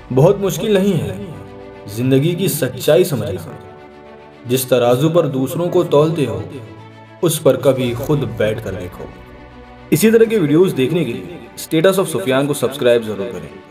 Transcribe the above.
बहुत मुश्किल नहीं है जिंदगी की सच्चाई समझना। जिस तराजू पर दूसरों को तौलते हो उस पर कभी खुद बैठ कर देखो। इसी तरह के वीडियोस देखने के लिए स्टेटस ऑफ सुफियान को सब्सक्राइब जरूर करें।